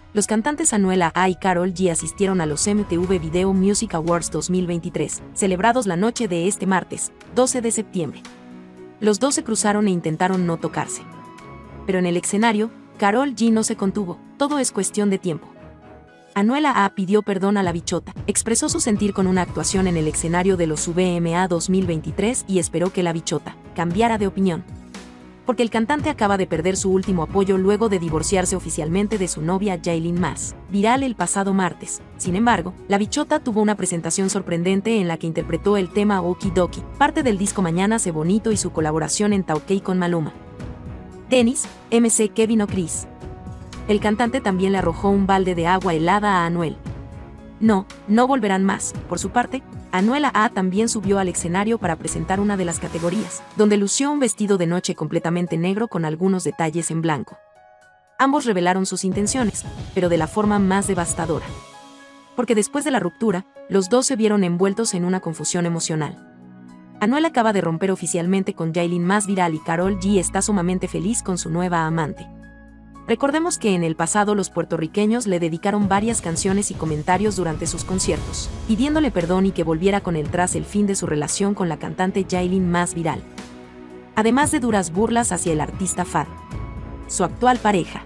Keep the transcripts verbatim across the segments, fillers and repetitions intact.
Los cantantes Anuela A y Karol G asistieron a los M T V Video Music Awards dos mil veintitrés, celebrados la noche de este martes, doce de septiembre. Los dos se cruzaron e intentaron no tocarse. Pero en el escenario, Karol G no se contuvo, todo es cuestión de tiempo. Anuela A pidió perdón a la bichota, expresó su sentir con una actuación en el escenario de los V M A dos mil veintitrés y esperó que la bichota cambiara de opinión. Porque el cantante acaba de perder su último apoyo luego de divorciarse oficialmente de su novia Yailin Mas, viral el pasado martes. Sin embargo, la bichota tuvo una presentación sorprendente en la que interpretó el tema Okie Dokie, parte del disco Mañana Sé Bonito y su colaboración en Tauquei con Maluma. Dennis, M C Kevin o Chris. El cantante también le arrojó un balde de agua helada a Anuel. No, no volverán más. Por su parte, Anuela A también subió al escenario para presentar una de las categorías, donde lució un vestido de noche completamente negro con algunos detalles en blanco. Ambos revelaron sus intenciones, pero de la forma más devastadora. Porque después de la ruptura, los dos se vieron envueltos en una confusión emocional. Anuel acaba de romper oficialmente con Yailin Mas viral y Karol G está sumamente feliz con su nueva amante. Recordemos que en el pasado los puertorriqueños le dedicaron varias canciones y comentarios durante sus conciertos, pidiéndole perdón y que volviera con él tras el fin de su relación con la cantante Yailin Mas viral. Además de duras burlas hacia el artista Fad, su actual pareja.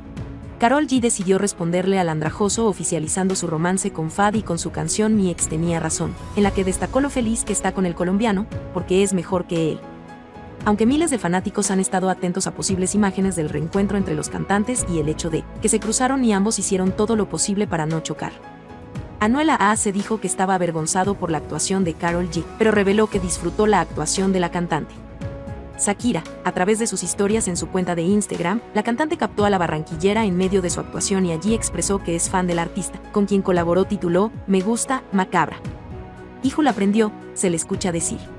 Karol G decidió responderle al andrajoso oficializando su romance con Fad y con su canción Mi ex tenía razón, en la que destacó lo feliz que está con el colombiano, porque es mejor que él. Aunque miles de fanáticos han estado atentos a posibles imágenes del reencuentro entre los cantantes y el hecho de que se cruzaron y ambos hicieron todo lo posible para no chocar. Anuela A se dijo que estaba avergonzado por la actuación de Karol G, pero reveló que disfrutó la actuación de la cantante. Shakira, a través de sus historias en su cuenta de Instagram, la cantante captó a la barranquillera en medio de su actuación y allí expresó que es fan del artista, con quien colaboró. Tituló Me gusta, macabra. Hijo la prendió, se le escucha decir.